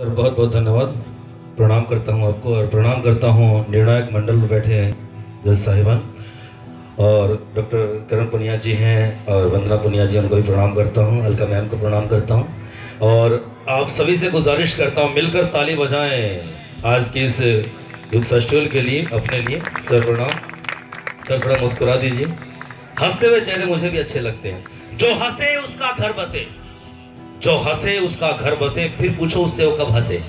Sir बहुत बहुत धन्यवाद। प्रणाम करता हूँ आपको और प्रणाम करता हूँ निर्णायक मंडल में बैठे हैं जज साहिबान और डॉक्टर करण पुनिया जी हैं और वंदना पुनिया जी, उनको भी प्रणाम करता हूँ। अलका मैम को प्रणाम करता हूँ और आप सभी से गुजारिश करता हूँ मिलकर ताली बजाएं आज की इस यूथ फेस्टिवल के लिए, अपने लिए। सर प्रणाम। सर थोड़ा मुस्कुरा दीजिए। हंसते हुए चेहरे मुझे भी अच्छे लगते हैं। जो हंसे उसका घर बसे, जो हंसे उसका घर बसे, फिर पूछो उससे वो कब हंसे।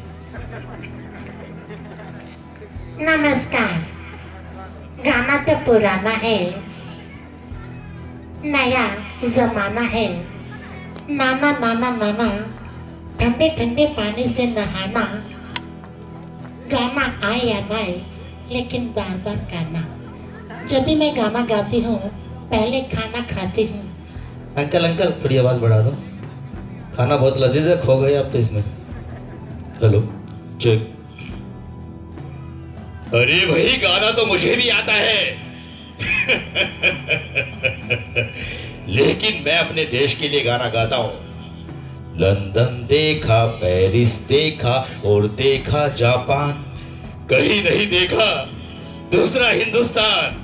नमस्कार। गाना तो पुराना है, नया जमाना है। नाना नाना नाना, ठंडे ठंडे पानी से नहाना। गाना आए या ना आए, लेकिन बार बार गाना। जब भी मैं गाना गाती हूँ पहले खाना खाती हूँ। अंकल अंकल थोड़ी आवाज बढ़ा दो, खाना बहुत लजीज है, खो गए आप तो इसमें। Hello check. अरे भाई गाना तो मुझे भी आता है लेकिन मैं अपने देश के लिए गाना गाता हूं। लंदन देखा, पेरिस देखा और देखा जापान, कहीं नहीं देखा दूसरा हिंदुस्तान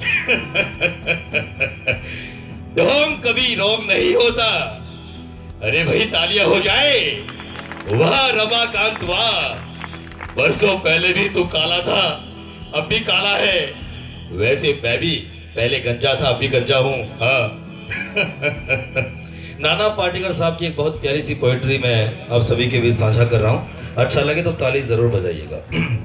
ढोंग कभी रोंग नहीं होता। अरे भाई तालियां हो जाए। वाह रमाकांत वाह, बरसों पहले भी तू काला था अब भी काला है। वैसे मैं भी पहले गंजा था अब भी गंजा हूं। हाँ नाना पाटेकर साहब की एक बहुत प्यारी सी पोएट्री मैं आप सभी के बीच साझा कर रहा हूं। अच्छा लगे तो ताली जरूर बजाइएगा।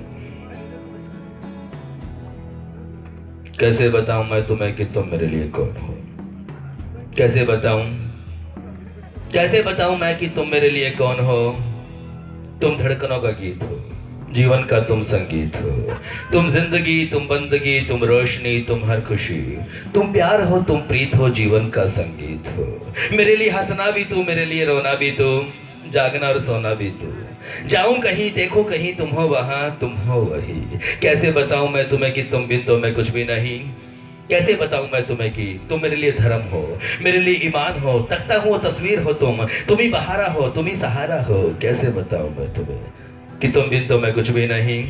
कैसे बताऊं मैं तुम्हें कि तुम मेरे लिए कौन हो। कैसे बताऊं, कैसे बताऊं मैं कि तुम मेरे लिए कौन हो। तुम धड़कनों का गीत हो, जीवन का तुम संगीत हो। तुम जिंदगी, तुम बंदगी, तुम रोशनी, तुम हर खुशी। तुम प्यार हो, तुम प्रीत हो, जीवन का संगीत हो। मेरे लिए हंसना भी तू, मेरे लिए रोना भी तू, जागना और सोना भी तू। जाऊं कहीं देखो कहीं तुम हो वहां, तुम हो वही। कैसे बताऊं मैं तुम्हें कि तुम बिन तो मैं कुछ भी नहीं। कैसे बताऊं मैं तुम्हें कि तुम मेरे लिए धर्म हो, मेरे लिए ईमान हो। तकता हूँ वो तस्वीर हो तुम ही बहारा हो, तुम ही सहारा हो। कैसे बताऊं मैं तुम्हें कि तुम बिन तो मैं कुछ भी नहीं।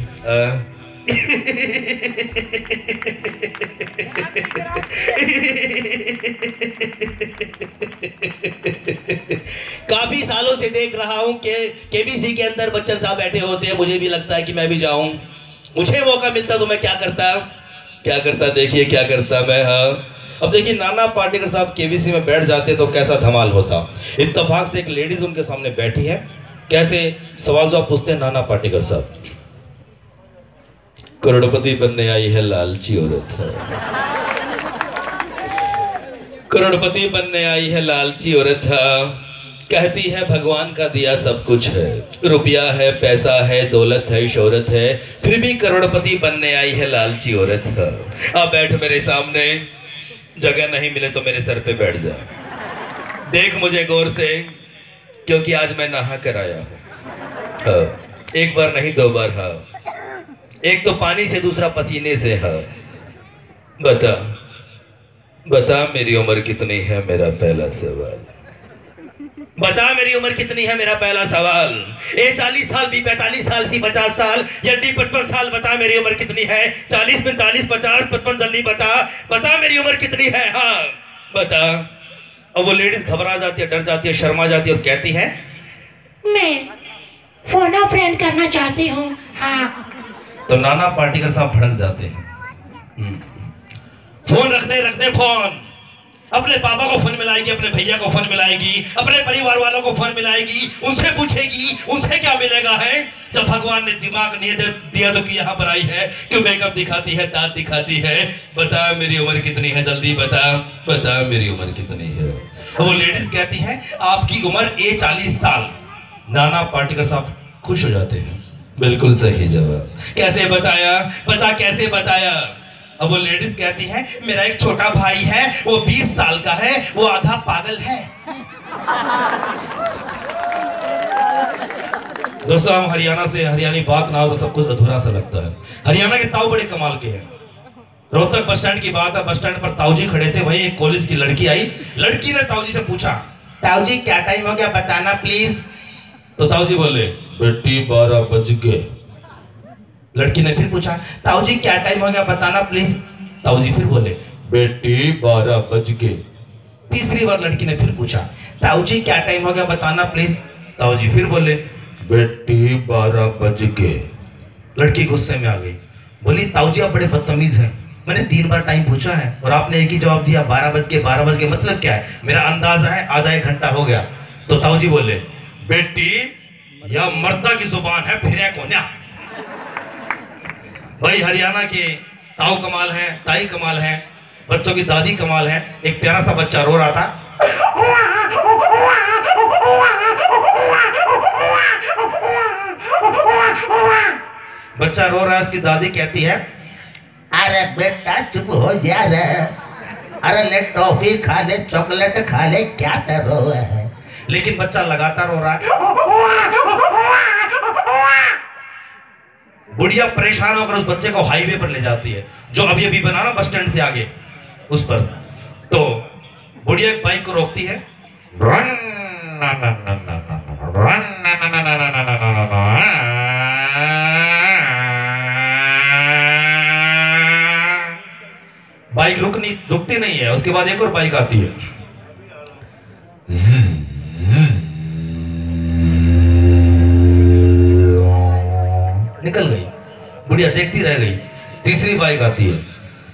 काफी सालों से देख रहा हूं कि केबीसी के अंदर बच्चन साहब बैठे होते हैं। मुझे भी लगता है कि मैं भी जाऊं, मुझे मौका मिलता तो मैं क्या करता देखिए क्या करता मैं। हाँ अब देखिए नाना पाटेकर साहब केबीसी में बैठ जाते तो कैसा धमाल होता। इत्तेफाक से एक लेडीज उनके सामने बैठी है। कैसे सवाल जवाब पूछते हैं नाना पाटेकर साहब। करोड़पति बनने आई है लालची औरत है, करोड़पति बनने आई है लालची औरत है। कहती है भगवान का दिया सब कुछ है, रुपया है, पैसा है, दौलत है, शोहरत है, फिर भी करोड़पति बनने आई है लालची औरत है। अब बैठ मेरे सामने, जगह नहीं मिले तो मेरे सर पे बैठ जा। देख मुझे गौर से क्योंकि आज मैं नहा कर आया हूं। एक बार नहीं दो बार। हाँ एक तो पानी से, दूसरा पसीने से। हाँ बता बता मेरी उम्र कितनी है, मेरा पहला सवाल। बता मेरी उम्र कितनी है, मेरा पहला सवाल। ए 40 साल भी, 45 साल सी, 50 साल या 55 साल। बता मेरी उम्र कितनी है। 40, 45, 50, 55 जल्दी बता। बता मेरी उम्र कितनी है। हाँ बता। और वो लेडीज घबरा जाती है, डर जाती है, शर्मा जाती है और कहती है मैं फोन ऑफ फ्रेंड करना चाहती हूँ। हाँ तो नाना पाटेकर साहब भड़क जाते हैं। फोन रखते रखते फोन अपने पापा को फोन मिलाएगी, अपने भैया को फोन मिलाएगी, अपने परिवार वालों को फोन मिलाएगी, उनसे पूछेगी उनसे क्या मिलेगा है। जब भगवान ने दिमाग नहीं दिया तो कि यहाँ पर आई है, क्यों मेकअप दिखाती है, दांत दिखाती है। बता मेरी उम्र कितनी है, जल्दी बता। बता मेरी उम्र कितनी है। वो लेडीज कहती है आपकी उम्र 40 साल। नाना पाटेकर साहब खुश हो जाते हैं। बिल्कुल सही जवाब। कैसे बताया, बता कैसे बताया। अब वो लेडीज कहती है मेरा एक छोटा भाई है, वो 20 साल का है, वो आधा पागल है। दोस्तों हम हरियाणा से, हरियाणी बात ना हो तो सब कुछ अधूरा सा लगता है। हरियाणा के ताऊ बड़े कमाल के हैं। रोहतक बस स्टैंड की बात है, बस स्टैंड पर ताऊजी खड़े थे। वही एक कॉलेज की लड़की आई। लड़की ने ताऊजी से पूछा ताऊजी क्या टाइम हो गया बताना प्लीज। तो ताऊ जी बोले बेटी 12 बज गए। लड़की ने फिर पूछा ताऊ जी क्या टाइम हो गया बताना प्लीज। ताऊ जी फिर बोले बेटी 12 बज गए। तीसरी बार लड़की ने फिर पूछा ताऊ जी क्या टाइम हो गया बताना प्लीज। ताऊ जी फिर बोले बेटी 12 बज गए। लड़की गुस्से में आ गई, बोली ताऊ जी आप बड़े बदतमीज हैं, मैंने 3 बार टाइम पूछा है और आपने एक ही जवाब दिया 12 बज के। 12 बज के मतलब क्या है? मेरा अंदाजा है आधा 1 घंटा हो गया। तो ताऊ जी बोले बेटी यह मर्दा की जुबान है, फिर है कोन्या। भाई हरियाणा के ताऊ कमाल है, ताई कमाल है, बच्चों की दादी कमाल है। एक प्यारा सा बच्चा रो रहा था, बच्चा रो रहा है, उसकी दादी कहती है अरे बेटा चुप हो जा रे, अरे ले टॉफी खा ले, चॉकलेट खा ले, क्या कर रहा है? लेकिन बच्चा लगातार रो रहा है। बुढ़िया परेशान होकर उस बच्चे को हाईवे पर ले जाती है, जो अभी अभी बना ना बस स्टैंड से आगे उस पर। तो बुढ़िया एक बाइक को रोकती है, बाइक रुकती नहीं है। उसके बाद एक और बाइक आती है, निकल गई। बुढ़िया देखती रह गई। तीसरी बाइक आती है,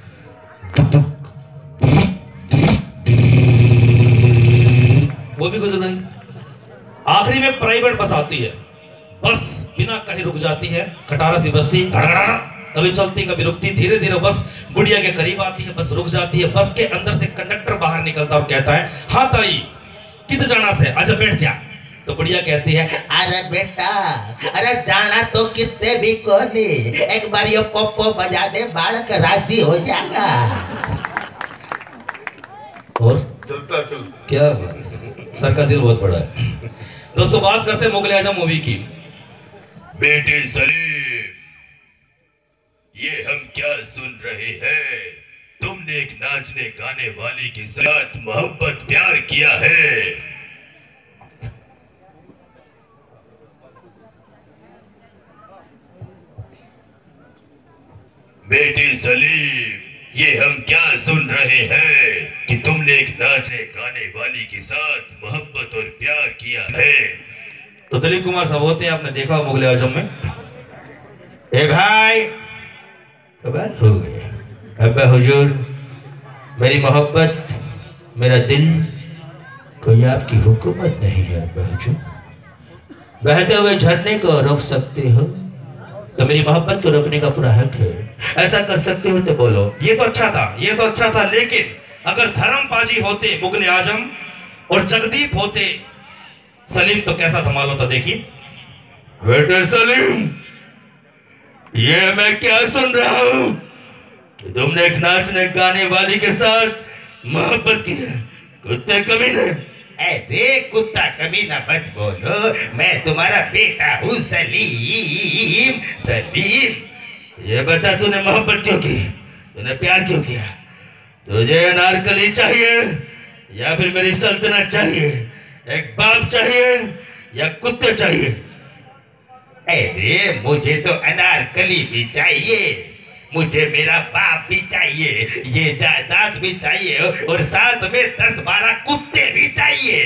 वो भी गुजर गई। आखिरी में प्राइवेट बस आती है, बस बिना कहीं रुक जाती है, खटारा सी बस्ती, कभी चलती कभी रुकती। धीरे धीरे बस बुढ़िया के करीब आती है, बस रुक जाती है। बस के अंदर से कंडक्टर बाहर निकलता और कहता है हाँ ताई कित जाना से, अच्छा बैठ जा। तो बुढ़िया कहती है अरे बेटा, अरे जाना तो कितने भी कोनी, एक बार ये पोपो बजा दे, बालक राजी हो जाएगा। और चलता क्या बात, सर का दिल बहुत बड़ा है। दोस्तों बात करते हैं मुगल आजम मूवी की। बेटे सलीम, ये हम क्या सुन रहे हैं? तुमने एक नाचने गाने वाली के साथ मोहब्बत प्यार किया है। बेटे सलीम, ये हम क्या सुन रहे हैं कि तुमने एक नाचने गाने वाली के साथ मोहब्बत और प्यार किया है। तो दिलीप कुमार साहब होते हैं, आपने देखा मुगल आजम में। ए भाई कबाल हो गए, अब्बा हुजूर मेरी मोहब्बत मेरा दिल कोई आपकी हुकूमत नहीं है। अब्बा हुजूर बहते हुए झरने को रोक सकते हो तो मेरी मोहब्बत को रोकने का पूरा हक है। ऐसा कर सकते हो तो बोलो। ये तो अच्छा था, ये तो अच्छा था, लेकिन अगर धर्मबाजी होते मुगल आजम और जगदीप होते सलीम तो कैसा धमाल होता। देखिए बेटे सलीम, ये मैं क्या सुन रहा हूं कि तुमने एक नाचने गाने वाली के साथ मोहब्बत की है। कुत्ते कमीने। अरे कुत्ता कमीना मत बोलो, मैं तुम्हारा बेटा हूँ सलीम। सलीम ये बता तूने मोहब्बत क्यों की, तूने प्यार क्यों किया? तुझे अनारकली चाहिए या फिर मेरी सल्तनत चाहिए? एक बाप चाहिए या कुत्ते चाहिए? अरे मुझे तो अनारकली भी चाहिए, मुझे मेरा बाप भी चाहिए, ये जायदाद भी चाहिए और साथ में 10-12 कुत्ते भी चाहिए।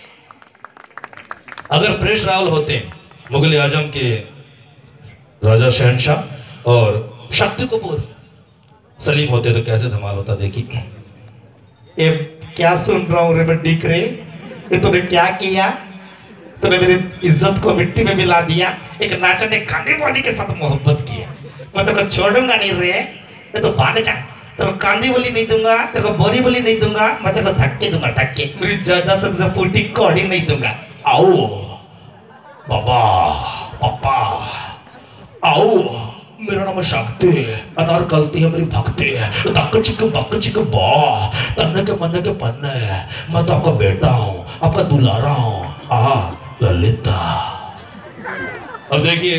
अगर प्रेष रावल होते मुगल आजम के राजा शहनशाह और शक्ति कपूर सलीम होते तो कैसे धमाल होता। देखिए ये क्या सुन रहा हूँ रे मैं डिक रे, ये तूने क्या किया? तूने मेरी इज्जत को मिट्टी में मिला दिया। एक नाचने गाने वाली के साथ मोहब्बत किया, मैं तेरे को छोड़ूंगा नहीं रे, ये तो भाग जा। तेरे को कांदी बोली नहीं दूंगा, तेरे को बोरी बोली नहीं दूंगा, मैं तेरे को धक्के दूंगा, धक्के। मेरी ज्यादा से ज्यादा फूटी कौड़ी नहीं दूंगा। आओ बाबा पापा आओ, मेरा नाम शक्ति, अनारकलती है मेरी भक्ति, धक्क चिक बा, तन्ने के मन्ने के पन्ने, मैं तो आपका बेटा हूँ, आपका दुलारा हूँ। ललिता। अब देखिए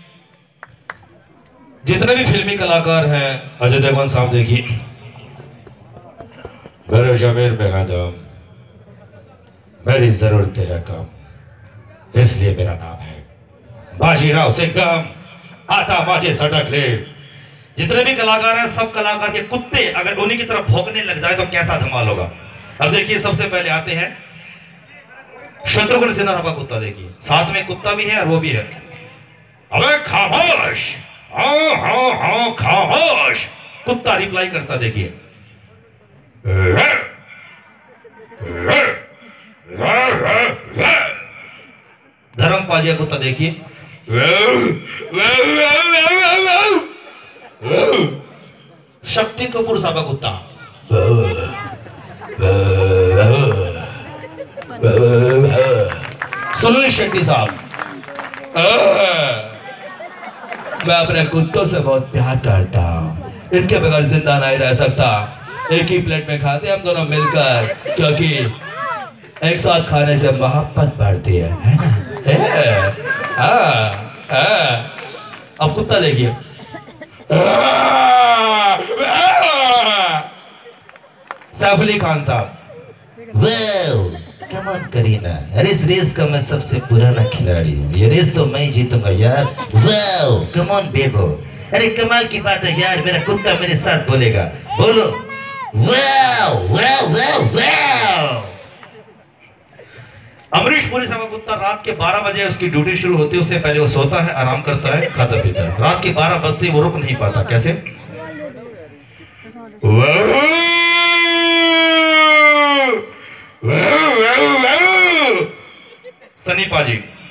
जितने भी फिल्मी कलाकार हैं, अजय देवगन साहब देखिए, मेरे जमीर में है दम, मेरी जरूरत है कम, इसलिए मेरा नाम है बाजीराव सिंघम। आता बाजे सटक ले। जितने भी कलाकार हैं सब कलाकार के कुत्ते अगर उन्हीं की तरफ भौंकने लग जाए तो कैसा धमाल होगा। अब देखिए सबसे पहले आते हैं शत्रुघ्न सिन्हा का कुत्ता। देखिए साथ में कुत्ता भी है और वो भी है। अबे खामोश, हाँ खामोश। कुत्ता रिप्लाई करता देखिए। धर्म पाजिया कुत्ता देखिए। शक्ति कपूर साहब का कुत्ता। सुनील शेट्टी साहब। मैं अपने कुत्तों से बहुत प्यार करता हूँ, इनके बगैर जिंदा नहीं रह सकता। एक ही प्लेट में खाते हम दोनों मिलकर, क्योंकि एक साथ खाने से मोहब्बत बढ़ती है ना? अब कुत्ता देखिए। सैफ अली खान साहब। कम ऑन करीना, अरे इस रेस का मैं सबसे पुराना खिलाड़ी हूँ, ये रेस तो मैं जीतूंगा यार। Wow come on Bebo. अरे कमाल की बात है यार, मेरा कुत्ता मेरे साथ बोलेगा। बोलो wow wow wow wow. Amrish Puri साहब का कुत्ता रात के 12 बजे उसकी ड्यूटी शुरू होती है, उससे पहले वो सोता है, आराम करता है, खाता पीता है। रात के 12 बजते वो रुक नहीं पाता। कैसे? सनी पाजी।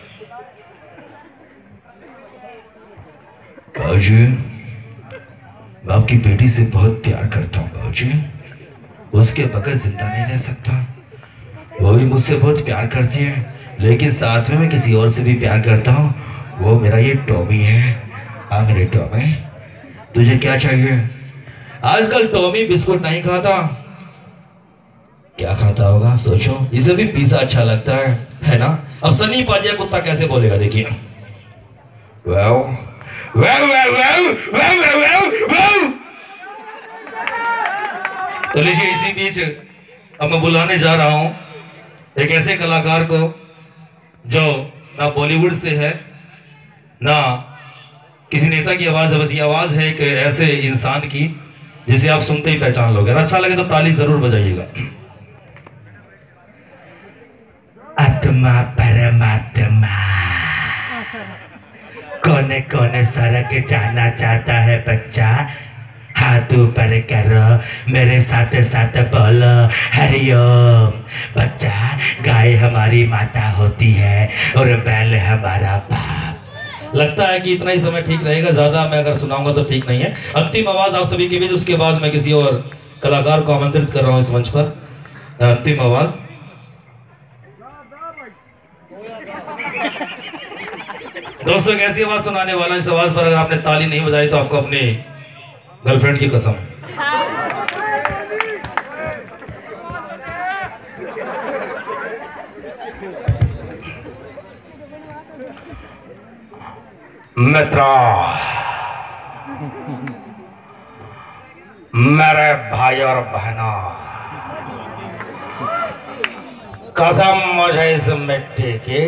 बाबूजी मैं आपकी बेटी से बहुत प्यार करता हूँ बाबूजी, उसके बगैर जिंदा नहीं रह सकता। वो भी मुझसे बहुत प्यार करती है, लेकिन साथ में मैं किसी और से भी प्यार करता हूँ, वो मेरा ये टॉमी है। हाँ मेरे टॉमी, तुझे क्या चाहिए? आजकल टॉमी बिस्कुट नहीं खाता, क्या खाता होगा सोचो। इसे भी पिज्जा अच्छा लगता है ना? अब सनी पाजिया कुत्ता कैसे बोलेगा देखिए। Wow wow wow wow wow wow. तो लीजिए इसी बीच अब मैं बुलाने जा रहा हूं एक ऐसे कलाकार को जो ना बॉलीवुड से है ना किसी नेता की आवाज है, बस ये आवाज है एक ऐसे इंसान की जिसे आप सुनते ही पहचान लोगे। अच्छा लगे तो ताली जरूर बजाइएगा। आत्मा परमात्मा कोने कोने सड़क जाना चाहता है बच्चा, हाथ ऊपर करो, मेरे साथ साथ बोलो हरिओम। बच्चा, गाय हमारी माता होती है और बैल हमारा बाप। लगता है कि इतना ही समय ठीक रहेगा, ज्यादा मैं अगर सुनाऊंगा तो ठीक नहीं है। अंतिम आवाज आप सभी के बीच, उसके बाद मैं किसी और कलाकार को आमंत्रित कर रहा हूं इस मंच पर। अंतिम आवाज दोस्तों, एक ऐसी आवाज सुनाने वाला, इस आवाज पर अगर आपने ताली नहीं बजाई तो आपको अपनी गर्लफ्रेंड की कसम। मित्रों, मेरे भाई और बहनों, कसम मुझे इस मिट्टी की,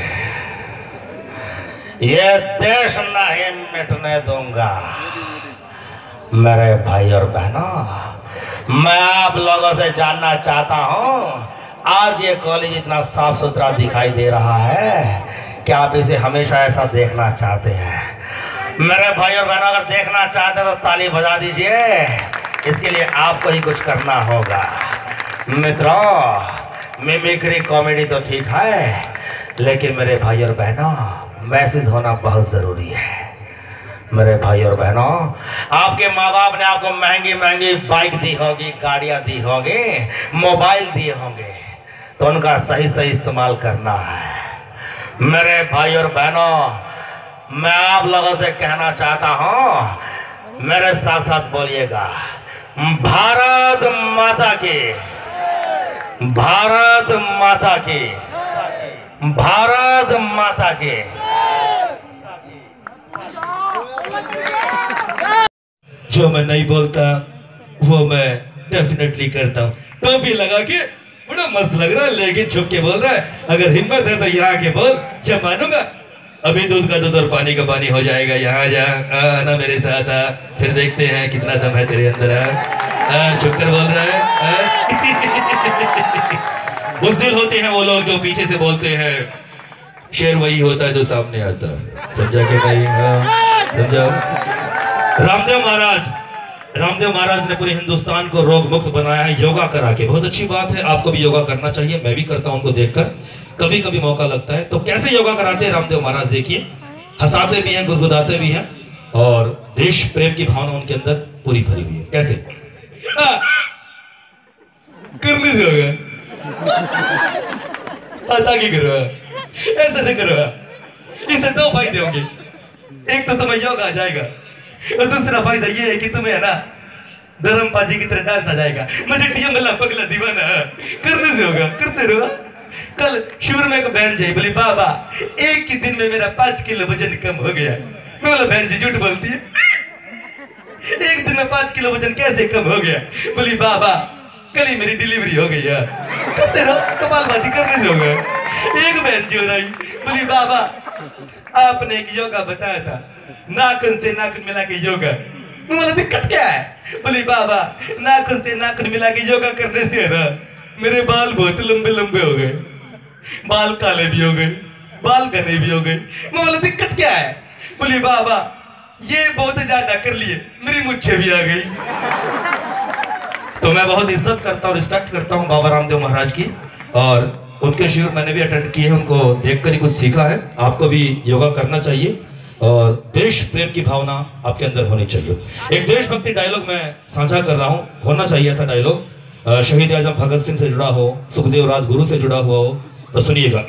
ये देश नहीं मिटने दूंगा। मेरे भाई और बहनों, मैं आप लोगों से जानना चाहता हूँ, आज ये कॉलेज इतना साफ सुथरा दिखाई दे रहा है, क्या आप इसे हमेशा ऐसा देखना चाहते हैं? मेरे भाई और बहनों, अगर देखना चाहते हैं तो ताली बजा दीजिए। इसके लिए आपको ही कुछ करना होगा। मित्रों, मिमिक्री कॉमेडी तो ठीक है, लेकिन मेरे भाई और बहनों, मैसेज होना बहुत ज़रूरी है। मेरे भाई और बहनों, आपके माँ बाप ने आपको महंगी महंगी बाइक दी होगी, गाड़ियाँ दी होगी, मोबाइल दिए होंगे, तो उनका सही सही इस्तेमाल करना है। मेरे भाई और बहनों, मैं आप लोगों से कहना चाहता हूँ, मेरे साथ साथ बोलिएगा, भारत माता की, भारत माता की, भारत माता की। जो मैं नहीं बोलता वो मैं डेफिनेटली करता हूँ। टोपी लगा के बड़ा मस्त लग रहा है, लेकिन छुप के बोल रहा है। अगर हिम्मत है तो यहाँ के बोल, जब मानूंगा। अभी दूध का दूध और पानी का पानी हो जाएगा। यहाँ जा, ना मेरे साथ आ, फिर देखते हैं कितना दम है तेरे अंदर। छुप कर बोल रहा है। बुज़दिल होते हैं वो लोग जो पीछे से बोलते हैं। शेर वही होता है जो सामने आता है। समझा के नहीं? समझा? रामदेव महाराज ने पूरे हिंदुस्तान को रोग मुक्त बनाया है योगा करा के। बहुत अच्छी बात है, आपको भी योगा करना चाहिए। मैं भी करता हूं उनको देखकर, कभी कभी मौका लगता है। तो कैसे योगा कराते हैं रामदेव महाराज, देखिए। हंसाते भी हैं, गुदगुदाते भी हैं, और देश प्रेम की भावना उनके अंदर पूरी भरी हुई है। कैसे करने से होगा? ताकि करो, ऐसे करो। इससे दो फायदे होंगे। एक तो तुम्हें योगा आ जाएगा, और दूसरा फायदा ये है कि तुम्हें है ना धर्म पाजी की तरह डांस आ जाएगा। मुझे टीएमएल पगला दीवाना करने से होगा, करते रहो। कल शिविर में एक बहन जी बोली, बाबा एक ही दिन में मेरा 5 किलो वजन कम हो गया। मैं बोला, बहन जी झूठ बोलती है, एक दिन में 5 किलो वजन कैसे कम हो गया? बोली, बाबा कल ही मेरी डिलीवरी हो गई है। करते रहो, कपालभाती करने से होगा। एक बहन जी हो रही बोली, बाबा आपने एक योगा बताया था, नाखून से नाखून मिला के योगा। मैं बोला, दिक्कत क्या है? बोली, बाबा नाखून से नाखून मिला के योगा करने से है ना मेरे बाल बहुत लंबे लंबे हो गए, बाल काले भी हो गए, बाल घने भी हो गए। मैं बोला, दिक्कत क्या है? बोली, बाबा ये बहुत ज्यादा कर लिए, मेरी मुच्छें भी आ गई। तो मैं बहुत इज्जत करता हूँ, रिस्पेक्ट करता हूँ बाबा रामदेव महाराज की, और उनके शिविर मैंने भी अटेंड किए हैं। उनको देखकर ही कुछ सीखा है। आपको भी योगा करना चाहिए, और देश प्रेम की भावना आपके अंदर होनी चाहिए। एक देशभक्ति डायलॉग मैं साझा कर रहा हूँ, होना चाहिए ऐसा डायलॉग। शहीद आजम भगत सिंह से जुड़ा हो, सुखदेव राजगुरु से जुड़ा हुआ हो, तो सुनिएगा।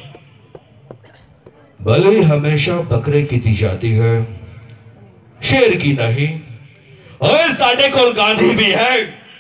बलि हमेशा बकरे की दी जाती है, शेर की नहीं। और साडे कोल गांधी भी है,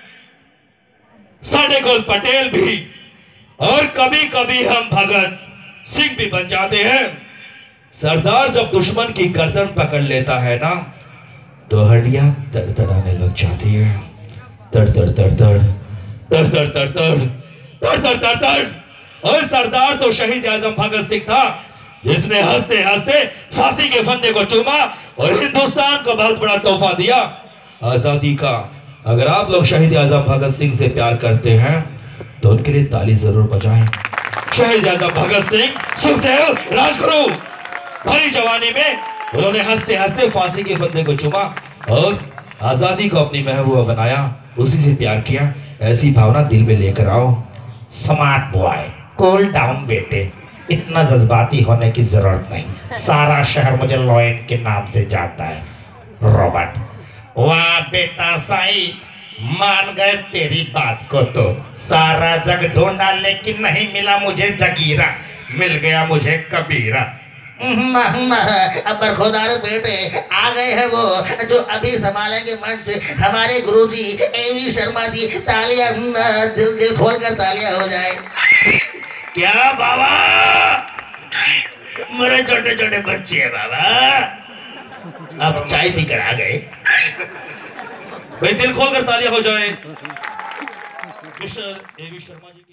साडे कोल पटेल भी, और कभी कभी हम भगत सिंह भी बन जाते हैं। सरदार जब दुश्मन की गर्दन पकड़ लेता है ना, तो हड्डियां तड़तड़ाने लग जाती है। तड़ तड़ तड़ तड़ तड़ तड़ तड़ तड़ तड़ तड़ तड़ तड़। और सरदार तो शहीद आजम भगत सिंह था, जिसने हंसते हंसते फांसी के फंदे को चूमा और हिंदुस्तान को बहुत बड़ा तोहफा दिया, आजादी का। अगर आप लोग शहीद आजम भगत सिंह से प्यार करते हैं तो उनके लिए ताली जरूर बजाएं। शहीद आजम भगत सिंह, सुखदेव, राजगुरु, भरी जवानी में उन्होंने हंसते हंसते फांसी के फंदे को चूमा और आजादी को अपनी महबूबा बनाया, उसी से प्यार किया। ऐसी भावना दिल में लेकर आओ। स्मार्ट बॉय, कूल डाउन बेटे, इतना जज्बाती होने की जरूरत नहीं। सारा शहर मुझे लॉयड के नाम से जानता है। रॉबर्ट, वाह बेटा साई, मान गए तेरी बात को तो। सारा जग ढूंढा लेकिन नहीं मिला मुझे जगीरा, मिल गया मुझे कबीरा। अब बरखुदार बेटे आ गए हैं वो जो अभी संभालेंगे मंच, हमारे गुरुजी एवी शर्मा जी। तालियां, दिल खोल कर तालियां हो जाए। क्या बाबा, मेरे छोटे छोटे बच्चे हैं बाबा, अब चाय पी कर आ गए। भाई दिल खोल कर तालियां हो जाए। मिस्टर एवी शर्मा जी।